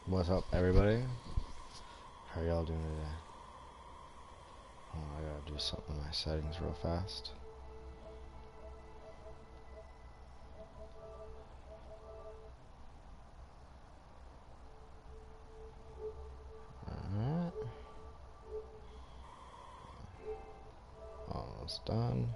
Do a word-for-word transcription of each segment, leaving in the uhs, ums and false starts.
What's up, everybody? How are y'all doing today? Oh, I gotta do something in my settings real fast. Alright. Almost done.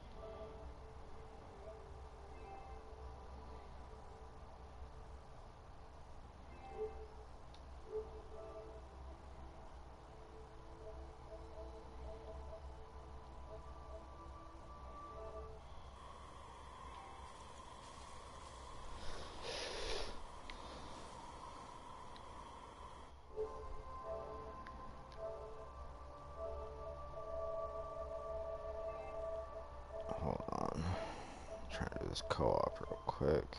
Hold on. I'm trying to do this co-op real quick.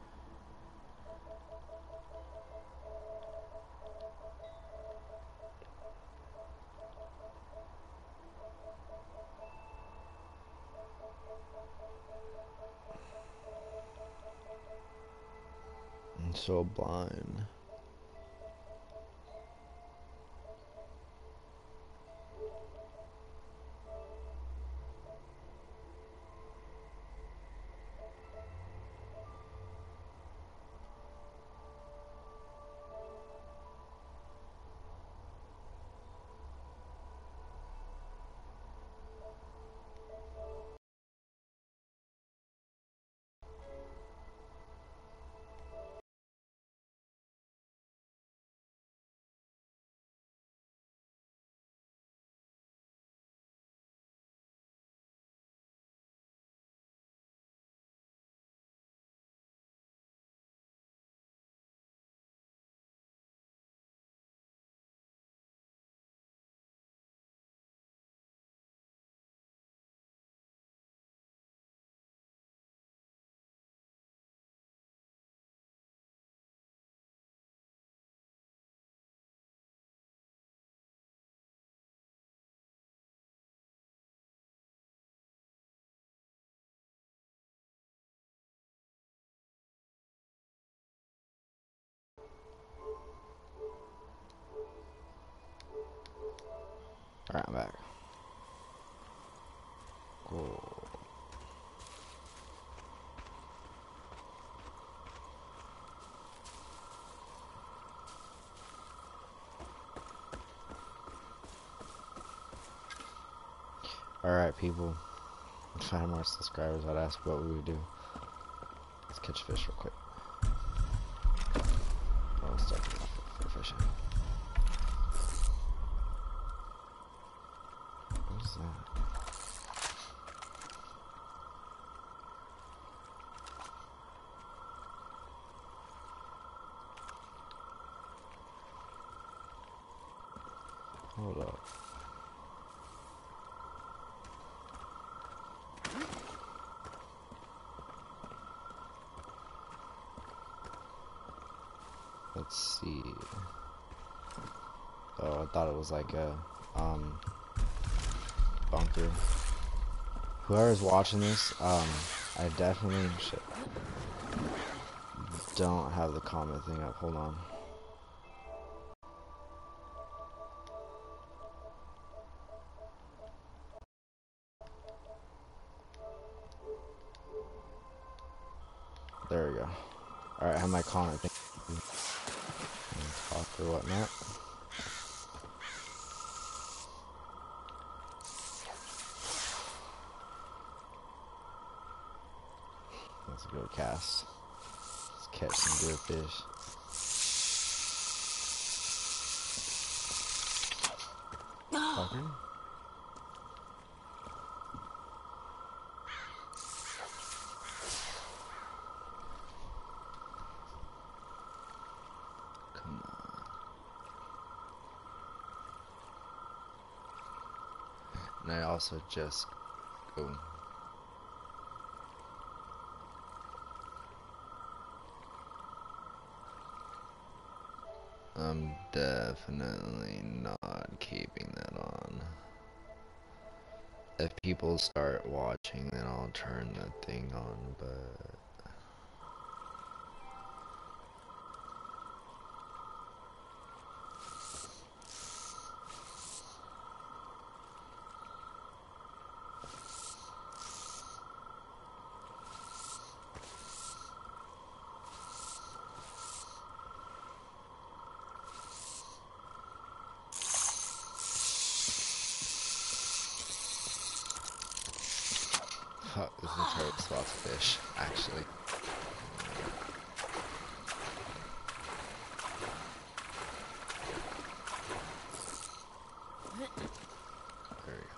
I'm so blind. Alright, I'm back. Cool. Alright, people. Five more subscribers. I'd ask what we would do. Let's catch fish real quick. Oh, let's start for fishing. What is that? Hold up. Let's see. Oh, I thought it was like a um bunker. Whoever's watching this, um, I definitely should don't have the comment thing up. Hold on. There we go. Alright, I have my comment thing. Talk or whatnot. Let's go cast. Let's catch some good fish. Fucker. Come on. And I also just go. I'm definitely not keeping that on. If people start watching, then I'll turn the thing on, but This is a terrible spot to fish, actually. There we go.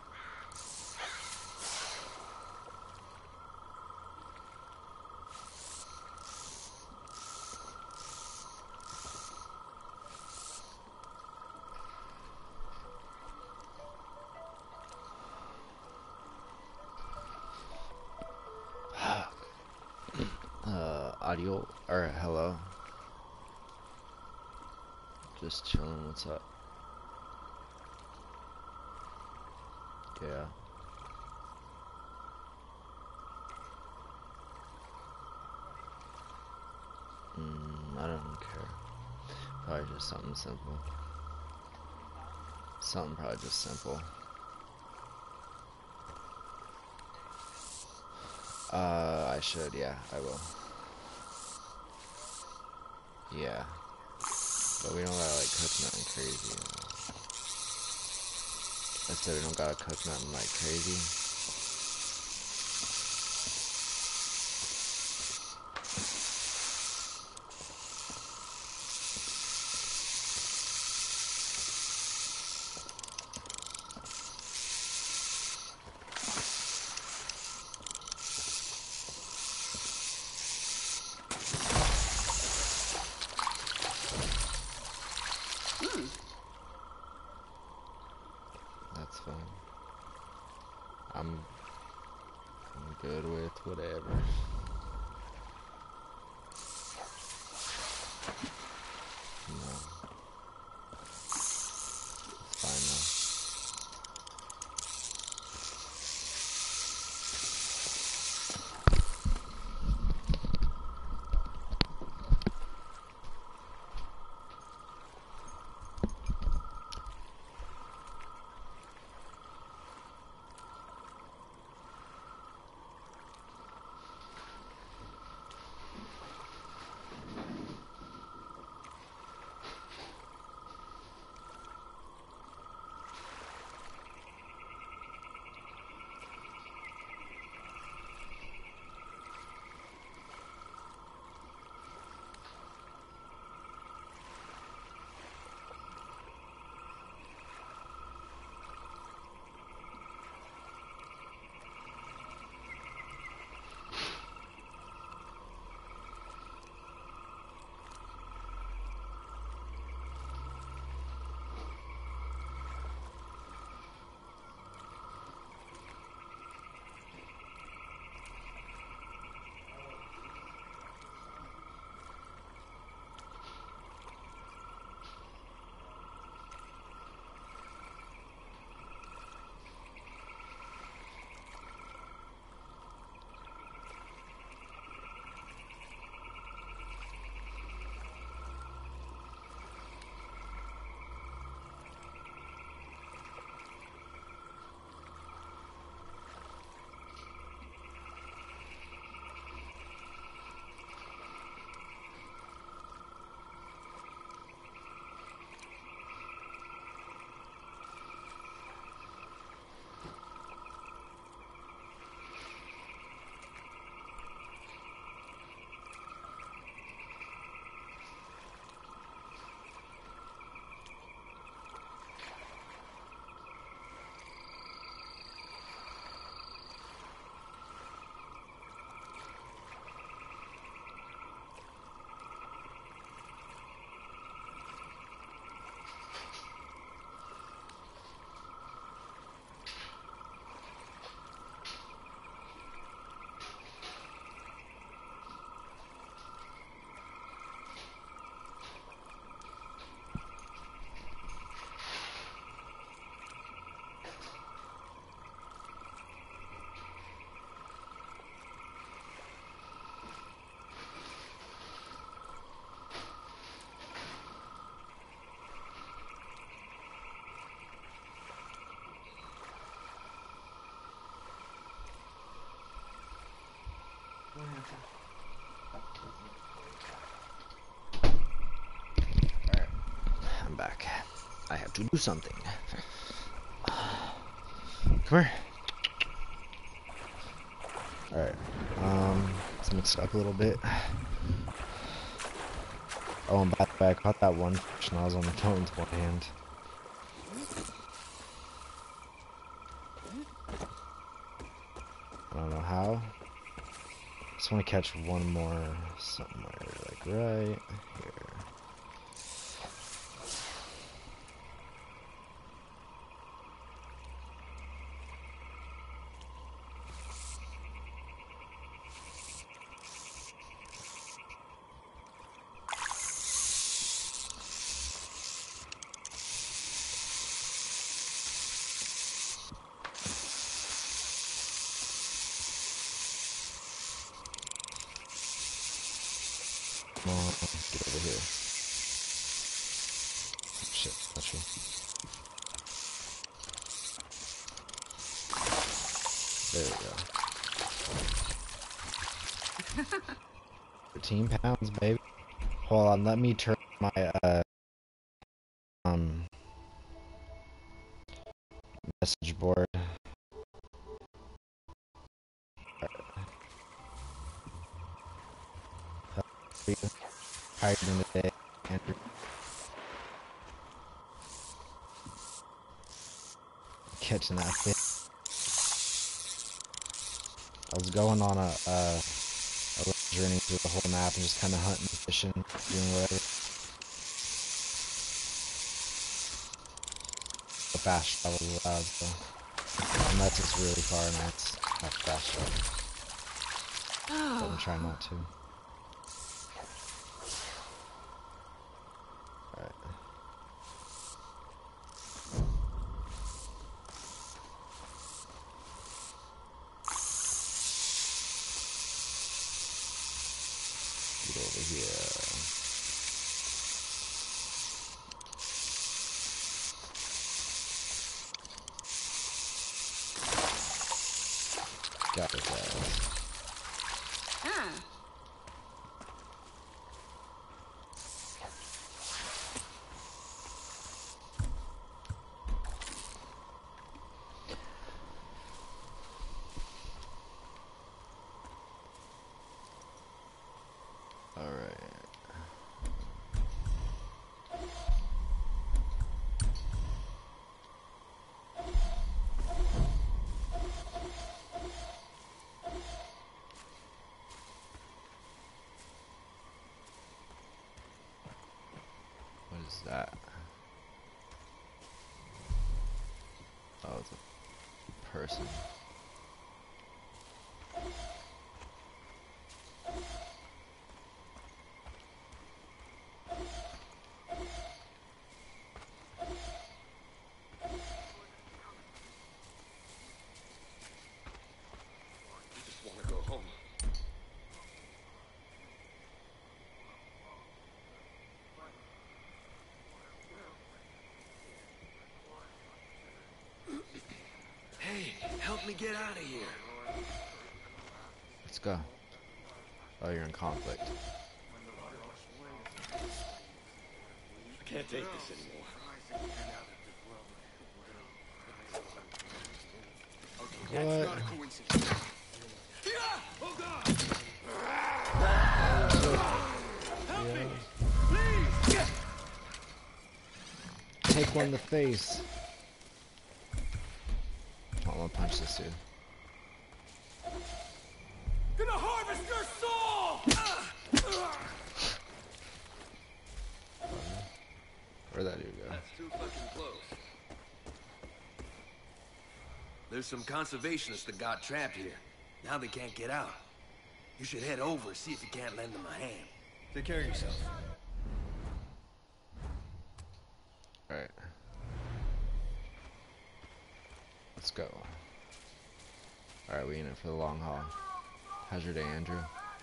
Uh, audio, or hello. Just chilling, what's up? Yeah. Mm, I don't care. Probably just something simple. Something probably just simple. Uh, I should, yeah, I will. Yeah. But we don't gotta, like, cook nothing crazy, you know? I said we don't gotta cook nothing, like, crazy. That's fine. I'm, I'm good with whatever. No. It's fine though. Alright, I'm back. I have to do something. Come here. Alright. Um, let's mix it up a little bit. Oh, and by the way, I caught that one fish and I was on the phone with one hand. I don't know how. Just want to catch one more somewhere, like right here. Come on, get over here. Shit, that's you. There we go. thirteen pounds, baby. Hold on, let me turn my, uh, um, message board. How are you doing today, Andrew? Catching that fish. I was going on a, uh, a journey through the whole map and just kind of hunting, fishing, doing whatever. The fast travel is allowed, so unless it's really far and that's not fast travel. But I'm trying not to. Alright. Get over here. Got it, guys. Ah. Alright. What is that? Oh, it's a person. Help me get out of here. Let's go. Oh, you're in conflict. I can't take this anymore. What? Not a coincidence. Oh God! Help me! Please! Take one in the face. I'm gonna punch this dude. Gonna harvest your soul! Where'd that dude go? That's too fucking close. There's some conservationists that got trapped here. Now they can't get out. You should head over, see if you can't lend them a hand. Take care of yourself. Alright. Let's go. Alright, we in it for the long haul. How's your day, Andrew?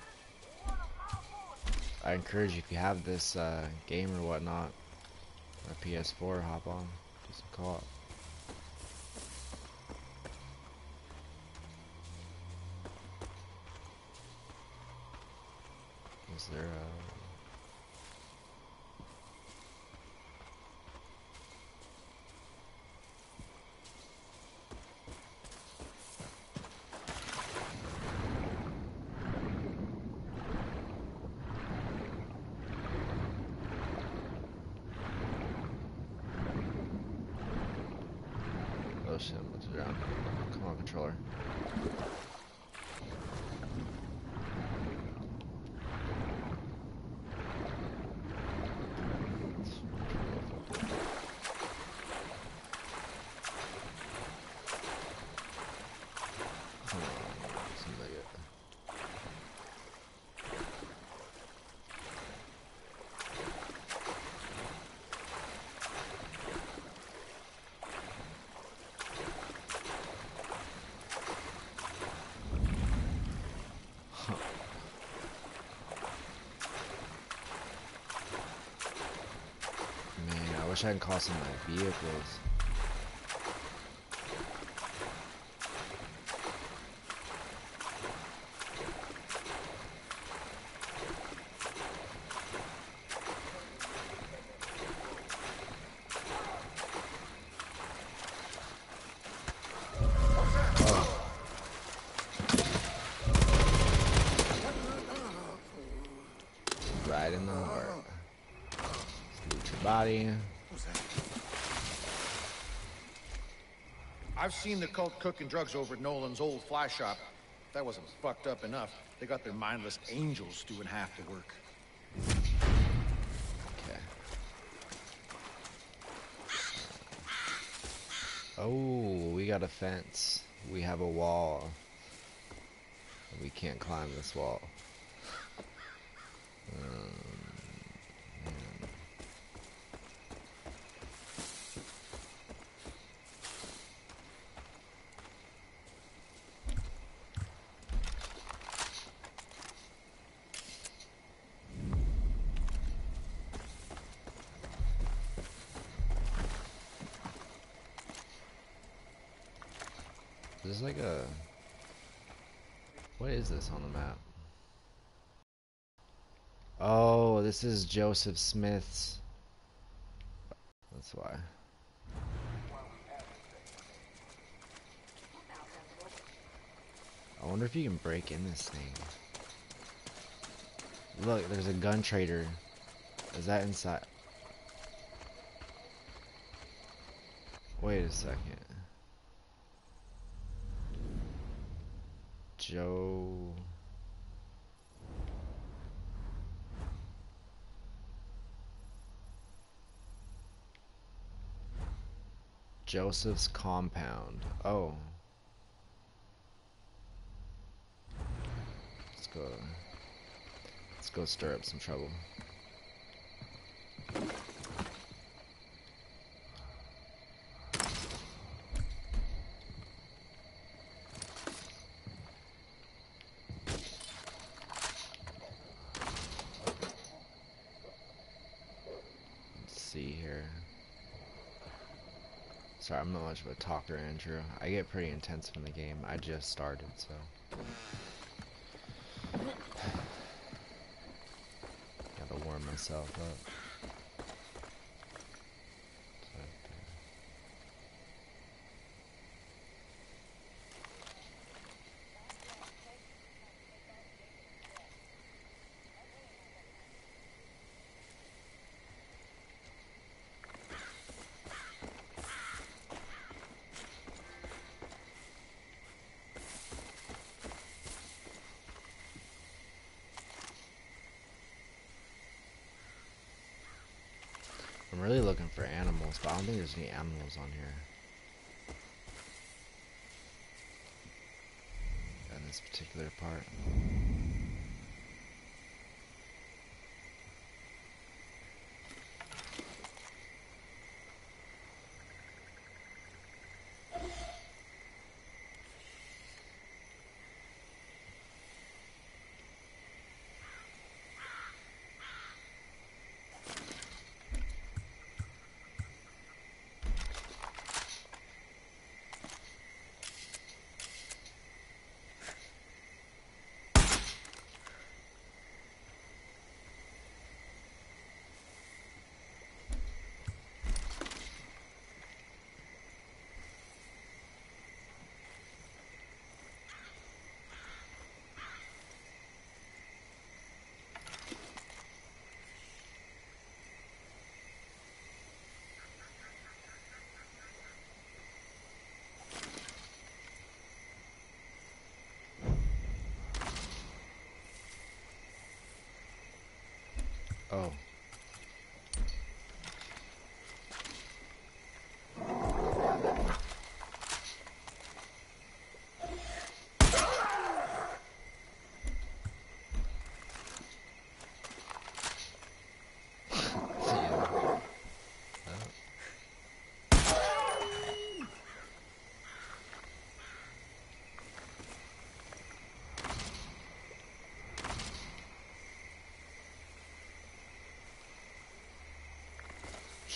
I encourage you, if you have this uh, game or whatnot, or P S four, hop on, do some co-op. Is there a... Oh shit, I'm about to drown. Come on, controller. Come on, seems like it. Man, I wish I could call some of my vehicles. Right in the heart. Loot your body. I've seen the cult cooking drugs over at Nolan's old fly shop. If that wasn't fucked up enough, they got their mindless angels doing half the work. Okay. Oh, we got a fence. We have a wall. We can't climb this wall. Um, man. This is like a... What is this on the map? Oh, this is Joseph Smith's. That's why. I wonder if you can break in this thing. Look, there's a gun trader. Is that inside? Wait a second. Joe... Joseph's compound. Oh. Let's go. Let's go stir up some trouble. Let's see here. Sorry, I'm not much of a talker, Andrew. I get pretty intense in the game. I just started, so. Gotta warm myself up. I'm really looking for animals, but I don't think there's any animals on here. In this particular part.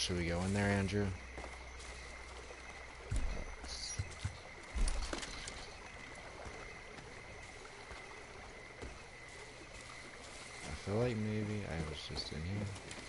Should we go in there, Andrew? I feel like maybe I was just in here.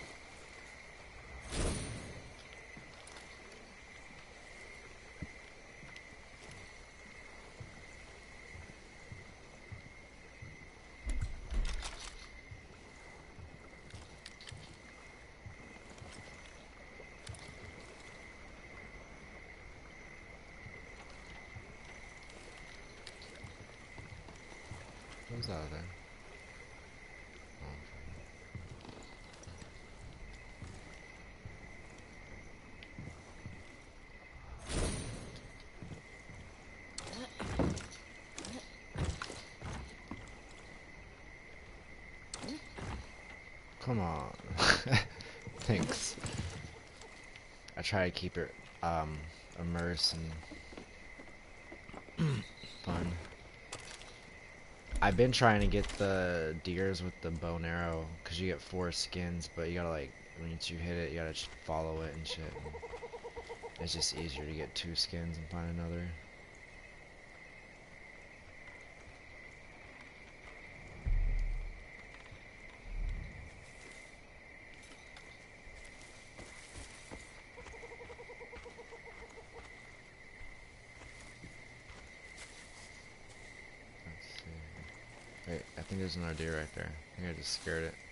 What's out there? Come on. Thanks. I try to keep it um immersed and fun. I've been trying to get the deers with the bow and arrow because you get four skins, but you gotta like once you hit it, you gotta follow it and shit. And it's just easier to get two skins and find another. Wait, I think there's another deer right there. I think I just scared it.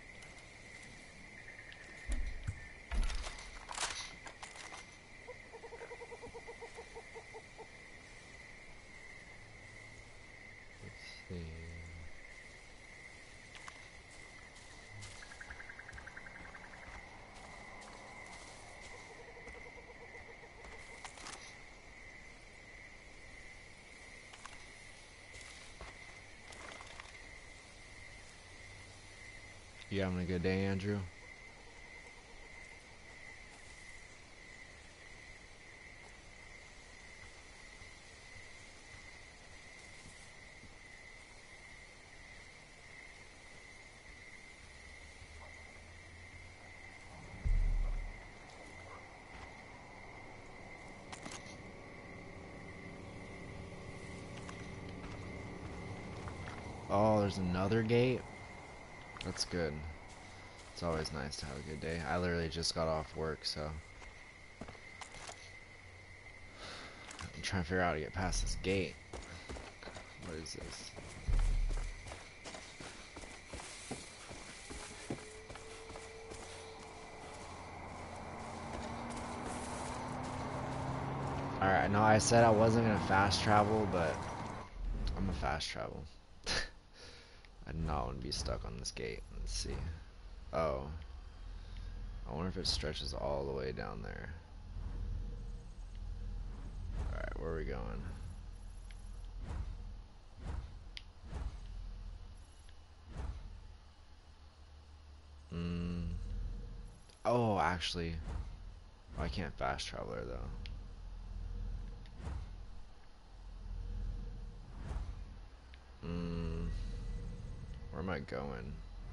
Let's see. You having a good day, Andrew? Oh, there's another gate? That's good. It's always nice to have a good day. I literally just got off work, so I'm trying to figure out how to get past this gate. What is this? Alright, no, I said I wasn't gonna fast travel, but I'm a fast travel. I do not want to be stuck on this gate. Let's see. Oh. I wonder if it stretches all the way down there. Alright, where are we going? Mm. Oh, actually. Oh, I can't fast travel there, though. Mm. Where am I going?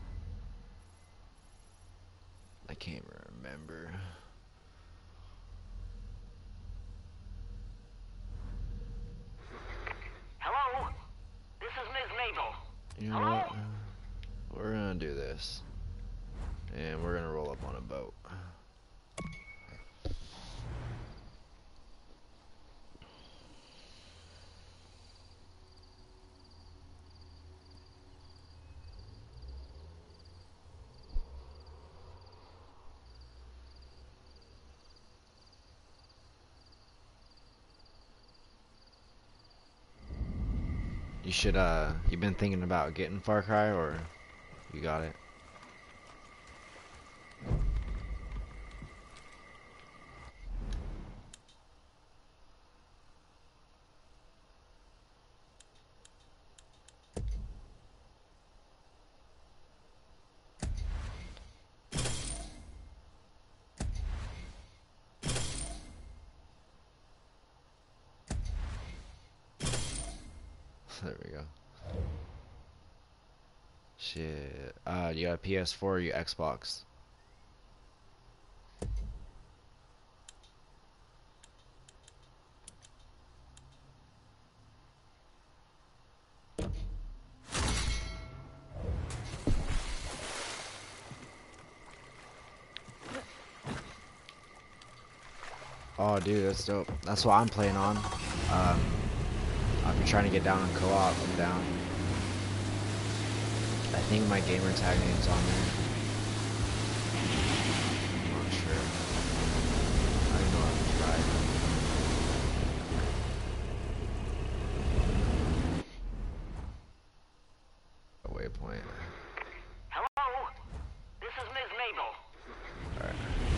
I can't remember. Hello? This is Miz Mabel. You know Hello? what? We're gonna do this. And we're gonna roll up on a boat. You should, uh, you been thinking about getting Far Cry, or you got it? There we go. Shit. Uh, you got a P S four or you Xbox? Oh, dude, that's dope. That's what I'm playing on. Um, I've been trying to get down on co-op. I'm down. I think my gamer tag name's on there. I'm not sure. I don't know if I tried. A waypoint. Hello? This is Miz Mabel. Alright.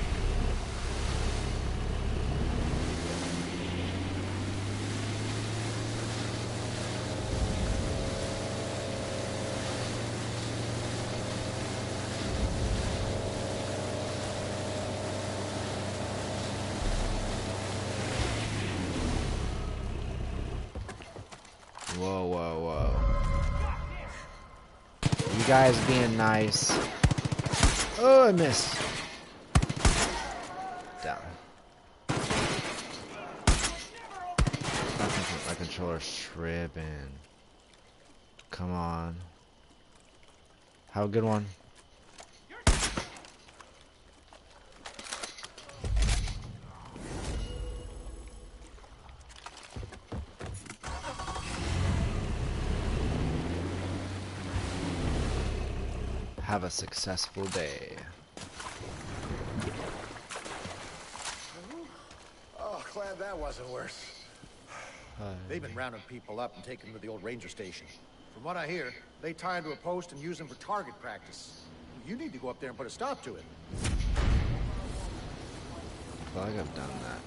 Whoa, whoa, whoa. You guys being nice. Oh, I missed. Down. My, con my controller's tripping. Come on. Have a good one. Have a successful day. Oh, glad that wasn't worse. Uh, They've been rounding people up and taking them to the old ranger station. From what I hear, they tie them to a post and use them for target practice. You need to go up there and put a stop to it. I feel like I've done that.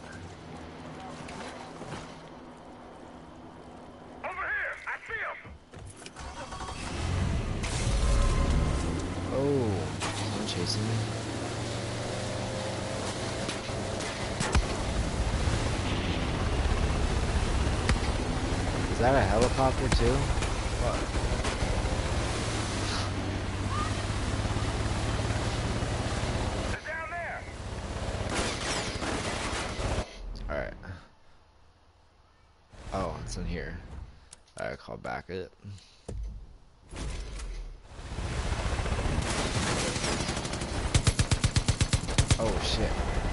Over here! I see him! Oh, someone chasing me? Is that a helicopter too? What? They're down there! Alright. Oh, it's in here. Alright, call back it. Oh shit.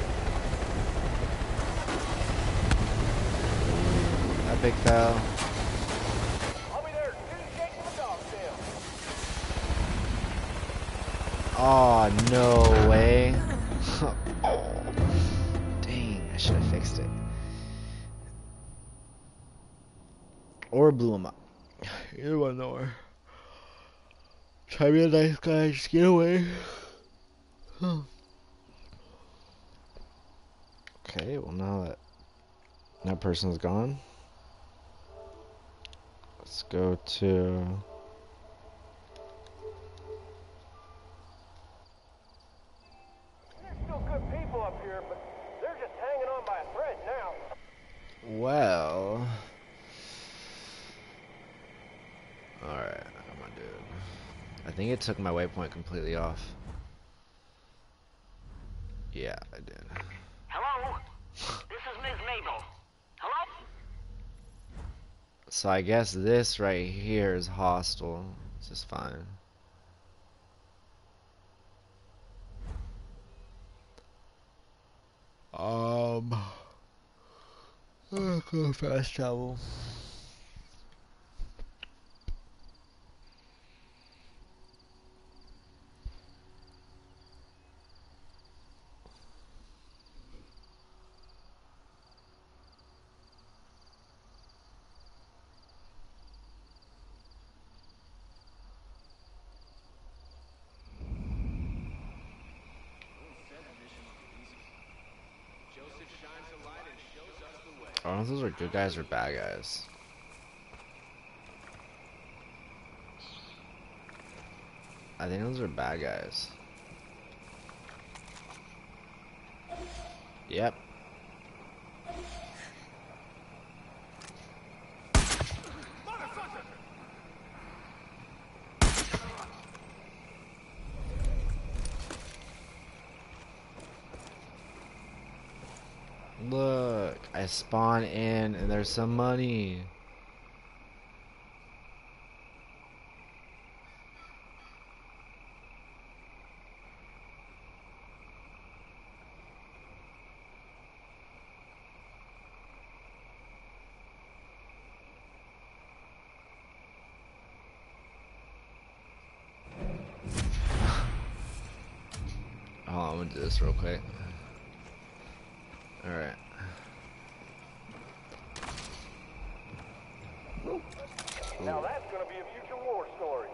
That big fell. I'll be there as soon as Jake and the dog's down. Oh, no way. Oh, dang, I should have fixed it. Or blew him up. Either one, or. Try to be a nice guy, just get away. Okay, well now that that person's gone, let's go to. There's still good people up here, but they're just hanging on by a thread now. Well. Alright, I'm gonna do it. I think it took my waypoint completely off. Yeah, I did. Hello? This is Miz Mabel. Hello? So I guess this right here is hostile. This is fine. Um, I'll go fast travel. I don't know if those are good guys or bad guys. I think those are bad guys. Yep. Look, I spawn in and there's some money. gonna do this real quick. Alright. Now that's gonna be a future war story.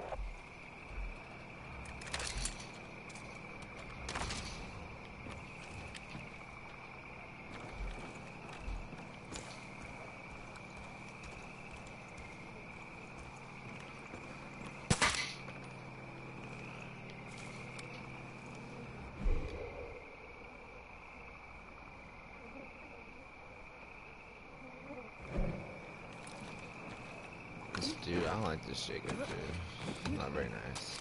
This dude, I don't like this shaker dude. Not very nice.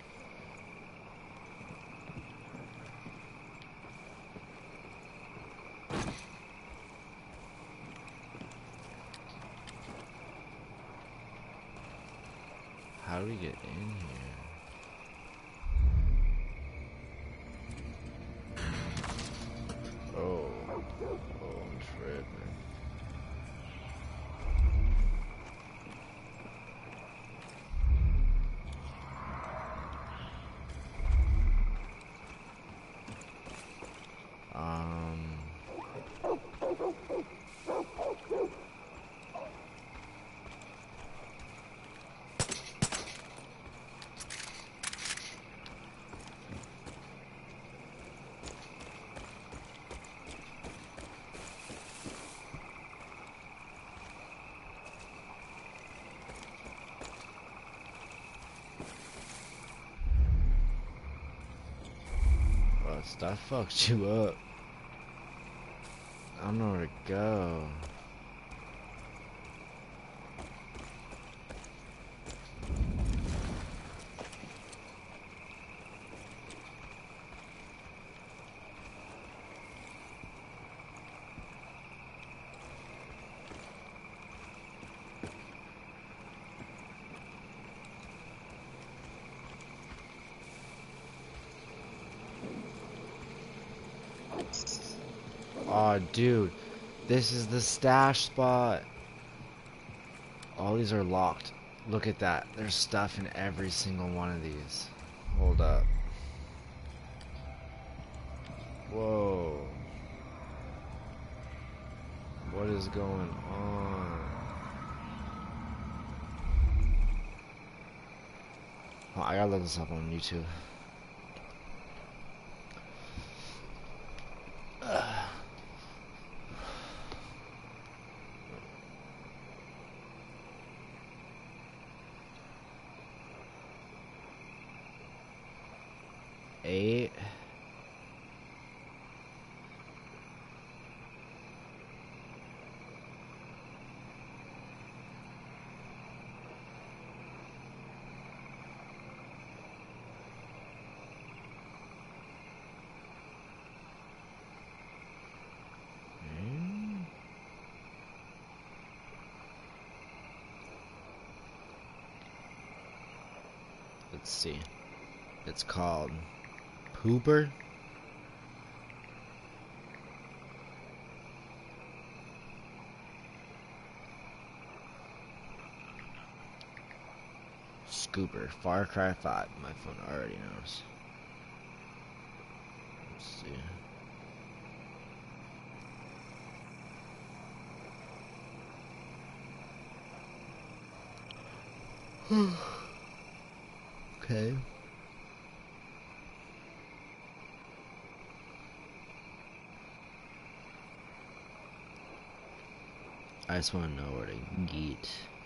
How do we get in here? Oh, oh, I'm tripping. Um. Well, that fucked you up. I don't know where to go. Oh, dude, this is the stash spot. All these are locked. Look at that. There's stuff in every single one of these. Hold up. Whoa. What is going on? Oh, I gotta look this up on YouTube. Eight. Hmm. Let's see. It's called Pooper. Scooper. Far Cry five. My phone already knows. Let's see. Okay. I just want to know where to get.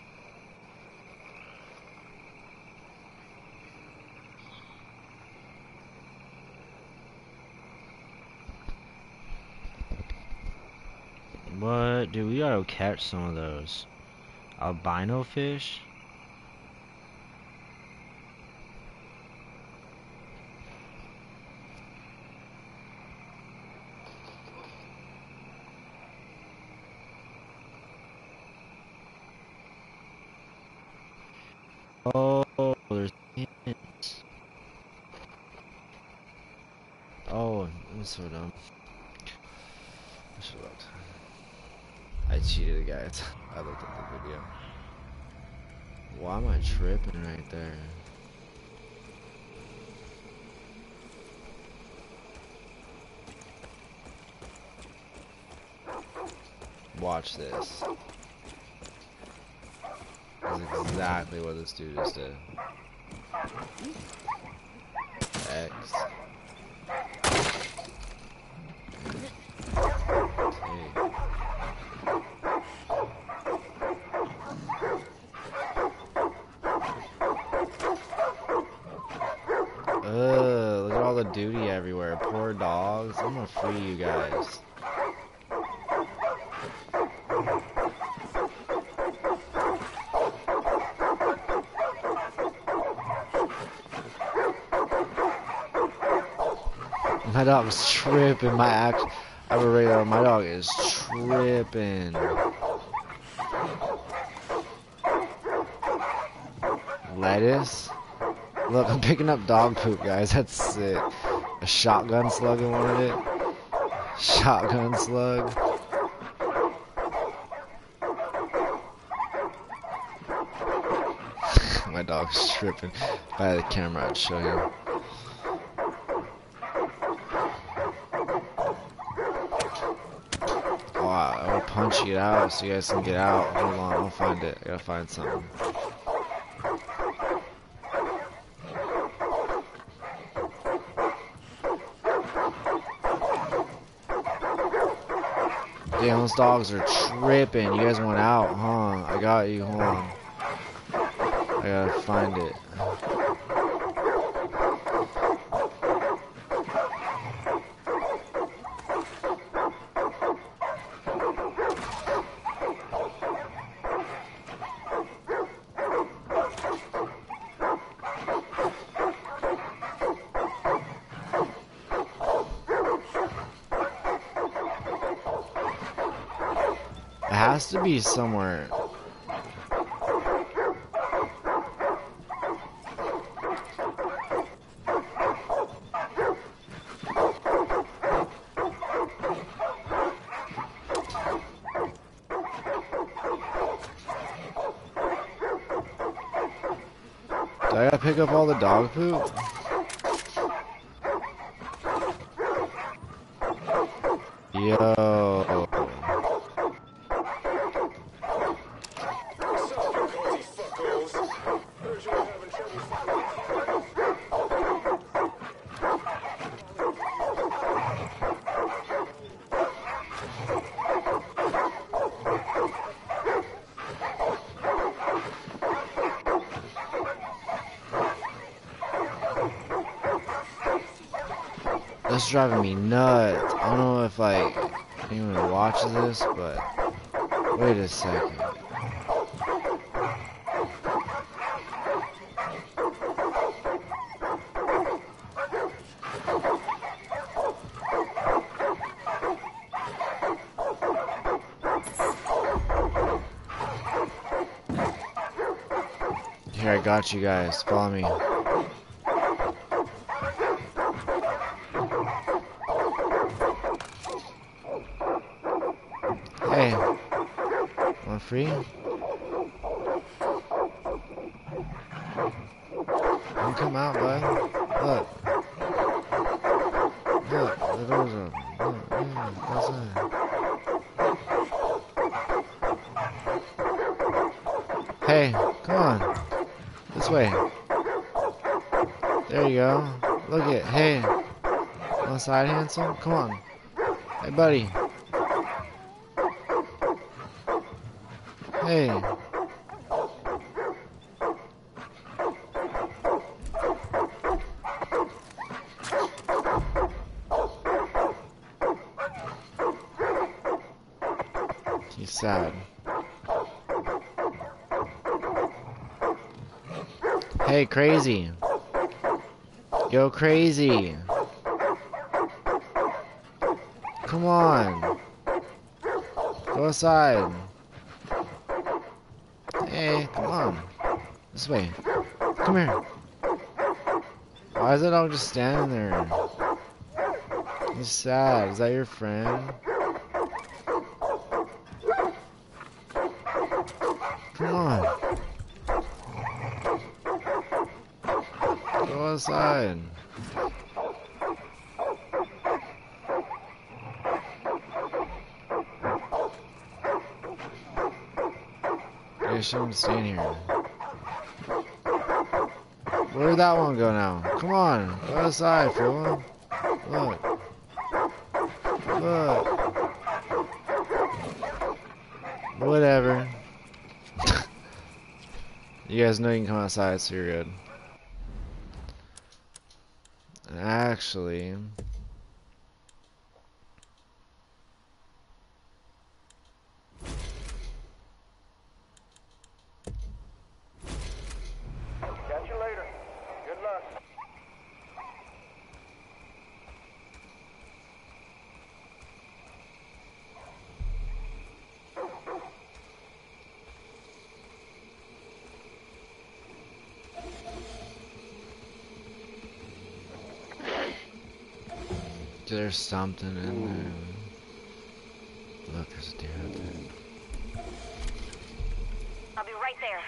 What? Dude, we gotta catch some of those albino fish. Oh, there's hints. Oh, I'm so dumb. I should looked. I cheated, guys. I looked at the video. Why am I tripping right there? Watch this. That's exactly what this dude just did. X. Okay. Ugh, look at all the duty everywhere. Poor dogs. I'm gonna free you guys. My dog's tripping. My act. I have a radar. My dog is tripping. Lettuce. Look, I'm picking up dog poop, guys. That's sick. A shotgun slug in one of it. Shotgun slug. My dog's tripping. If I had a camera, I'd show you. Oh, I'll punch it out so you guys can get out. Hold on, I'll find it. I gotta find something. Damn, those dogs are tripping. You guys want out, huh? I got you. Hold on. I gotta find it. It has to be somewhere. Do I gotta pick up all the dog poop? Yo. That's driving me nuts. I don't know if like anyone watches this, but wait a second. Here, I got you guys. Follow me. Hey, want free? Don't come out, bud. Look. Look, the door's open. Look, yeah, outside. Hey, come on. This way. There you go. Look it. Hey. On the side, handsome? Come on. Hey, buddy. Hey. He's sad. Hey, crazy. Go crazy. Come on. Go outside. Hey, come on. This way. Come here. Why is that dog just standing there? He's sad. Is that your friend? Come on. Go outside. guys shouldn't stand here. Where'd that one go now? Come on, go outside, Phil. Look. Look. Whatever. You guys know you can come outside, so you're good. And actually, Catch you later. Good luck. there's something in there. Look, there's a deer out there. I'll be right there.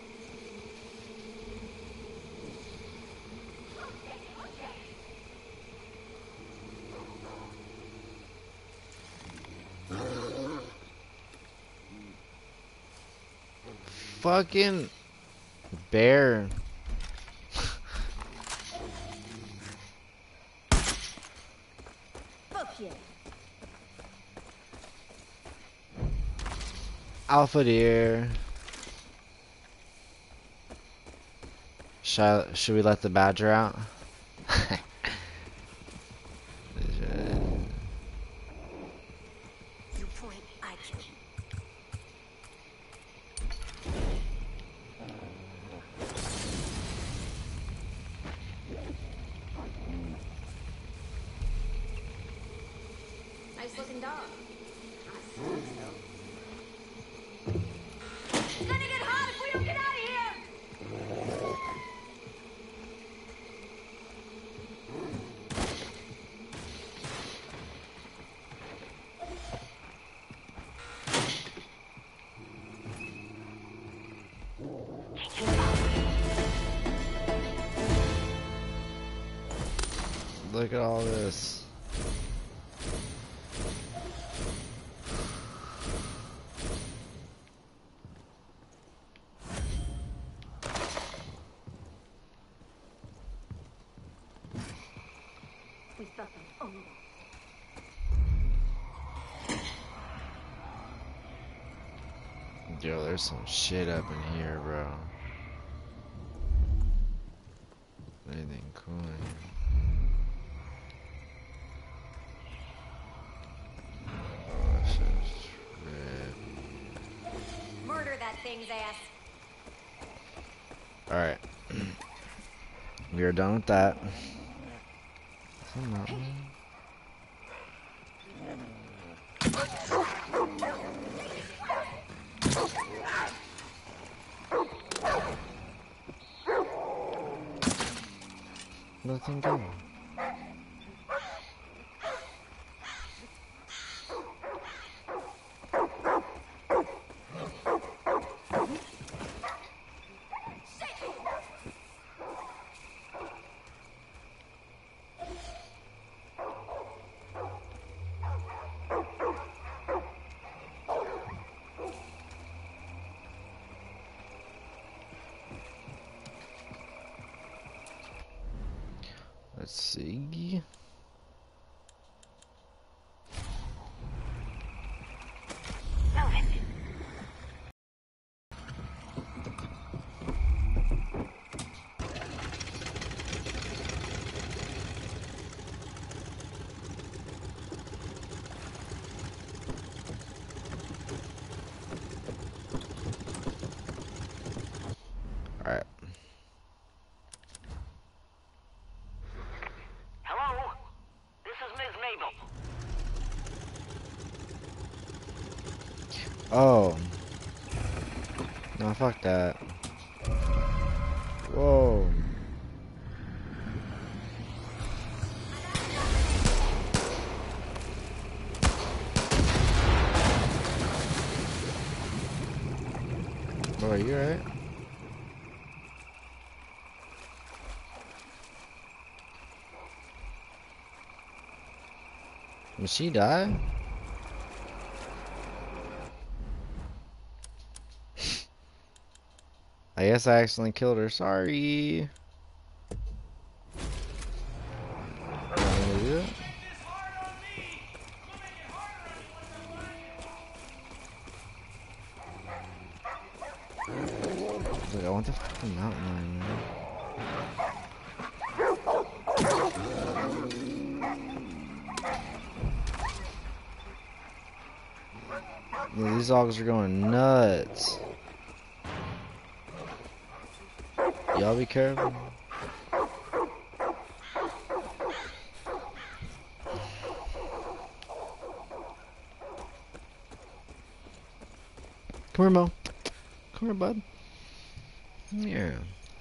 Fucking bear. Fuck yeah. Alpha deer. Should, I, should we let the badger out? You point, I kill. Nice looking dog. It's gonna get hot if we don't get out of here! Look at all this. We thought them. Oh no. Yo, there's some shit up in here, bro. Anything cool in here? Oh, that shit's rip. Murder that thing's ass. Alright. We are done with that. Come on. Nothing going. Let's see. Move it. Alright. Hello? This is Miz Mabel. Oh. No, fuck that. Whoa. Bro, are you alright? Did she die? I guess I accidentally killed her. Sorry. Want me to do it? Like, I want the fucking mountain lion, man. Yeah, these dogs are going nuts. Y'all be careful. Come here, Mo. Come here, bud. Come here.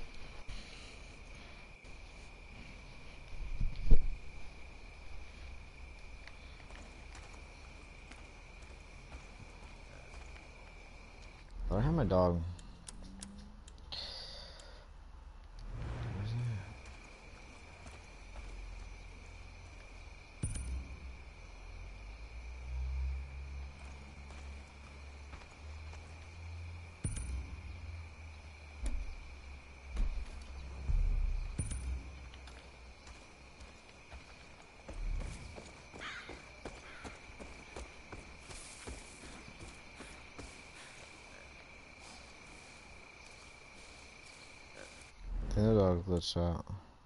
Thought I had my dog. The other dog glitched out.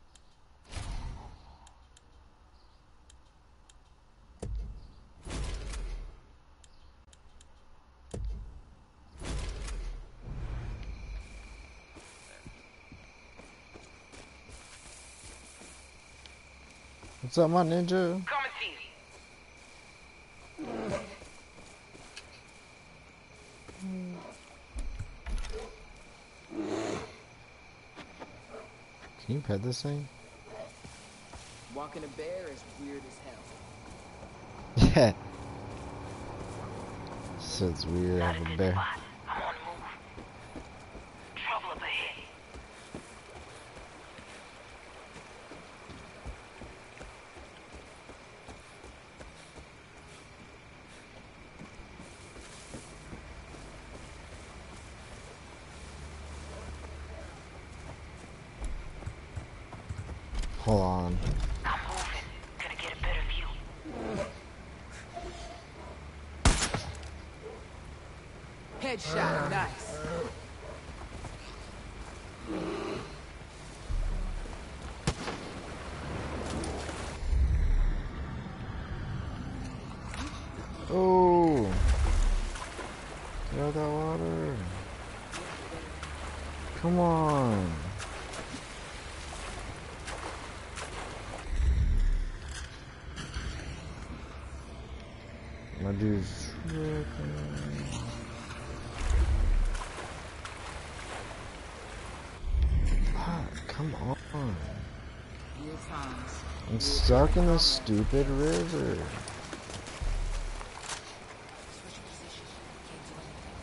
What's up, my ninja? Come and see Can you pet this thing? Walking a bear is weird as hell. Yeah. So it's weird Not a having a good bear. spot. I'm on the move. Trouble up ahead. Hold on. I'm moving. Gonna get a better view. Headshot, nice. Oh! Get out of that water. Come on. My dude's tripping. Ah, come on. Real times. I'm stuck in this stupid river. Switch position. Can't do anything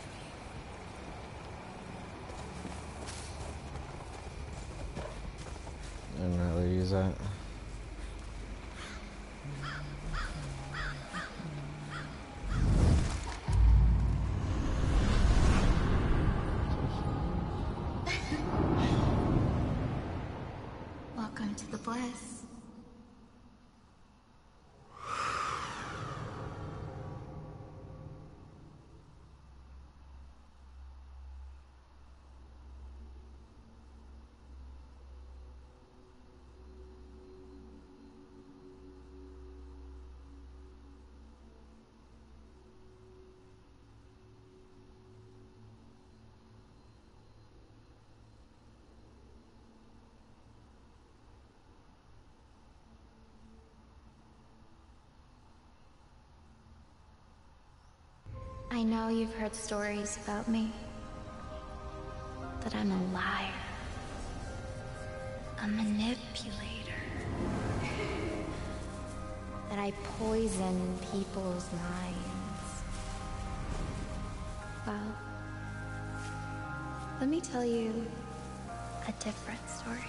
from here. I don't know how to use that. Welcome to the bliss. I know you've heard stories about me. That I'm a liar. A manipulator. That I poison people's minds. Well, let me tell you a different story.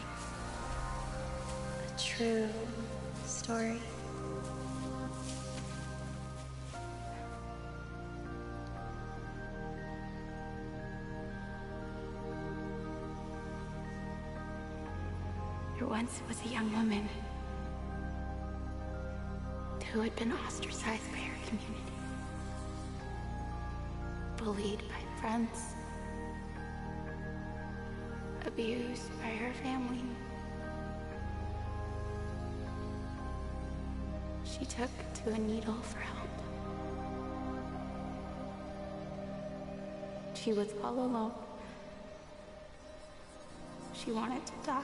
A true story. once was a young woman who had been ostracized by her community, bullied by friends, abused by her family. She took to a needle for help. She was all alone. She wanted to die.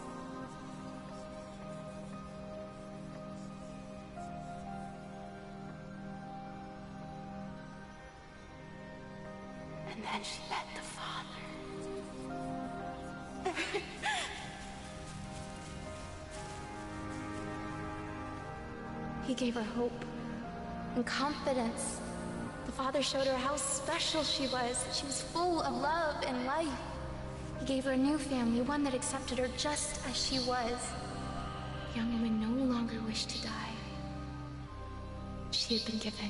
And then she met the father. He gave her hope and confidence. The father showed her how special she was. She was full of love and life. He gave her a new family, one that accepted her just as she was. The young woman no longer wished to die. She had been given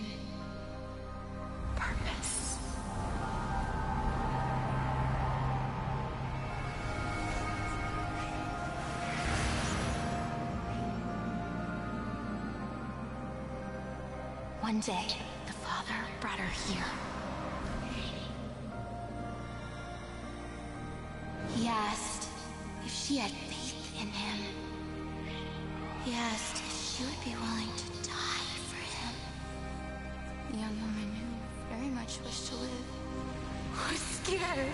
purpose. One day, the father brought her here. He asked if she had faith in him. He asked if she would be willing to die for him. The young woman who very much wished to live was scared.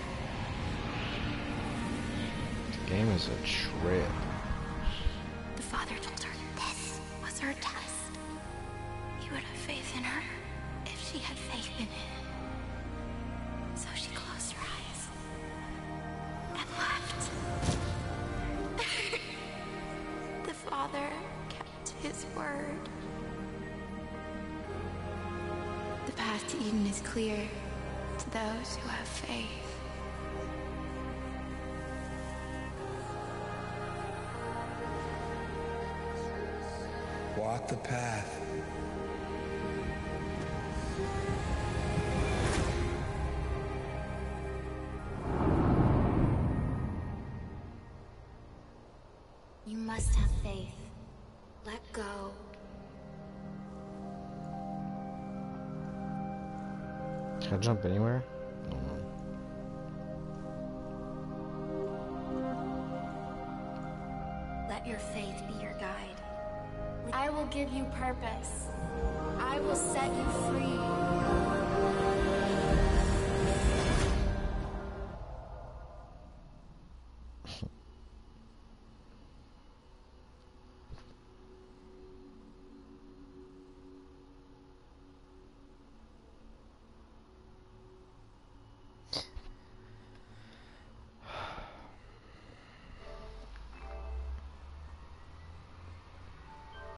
The game is a trip. The father told her this was her test. He would have faith in her if she had faith in him. So she closed her eyes and left. The father kept his word. The path to Eden is clear to those who have faith. Walk the path. You must have faith. Let go. Can I jump anywhere? I don't know. Let your faith be your guide. I will give you purpose. I will set you free.